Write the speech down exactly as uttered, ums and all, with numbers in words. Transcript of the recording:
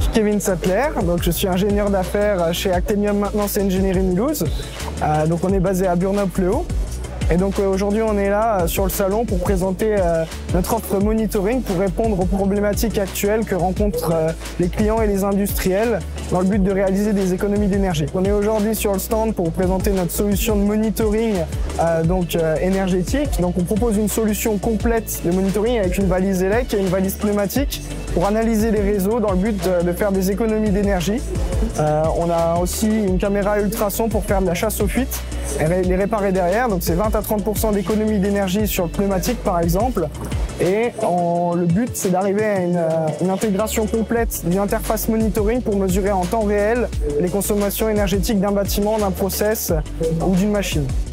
Kevin Sattler, donc je suis ingénieur d'affaires chez Actemium Maintenance et Ingénierie Mulhouse. Euh, donc on est basé à Burnhop-le-Haut. Et donc euh, aujourd'hui on est là euh, sur le salon pour présenter euh, notre offre monitoring pour répondre aux problématiques actuelles que rencontrent euh, les clients et les industriels dans le but de réaliser des économies d'énergie. On est aujourd'hui sur le stand pour présenter notre solution de monitoring euh, donc, euh, énergétique. Donc on propose une solution complète de monitoring avec une valise élec et une valise pneumatique pour analyser les réseaux dans le but de, de faire des économies d'énergie. Euh, on a aussi une caméra ultrason pour faire de la chasse aux fuites et les réparer derrière. Donc c'est vingt à trente pour cent d'économie d'énergie sur le pneumatique par exemple. Et en, le but c'est d'arriver à une, une intégration complète d'une interface monitoring pour mesurer en temps réel les consommations énergétiques d'un bâtiment, d'un process ou d'une machine.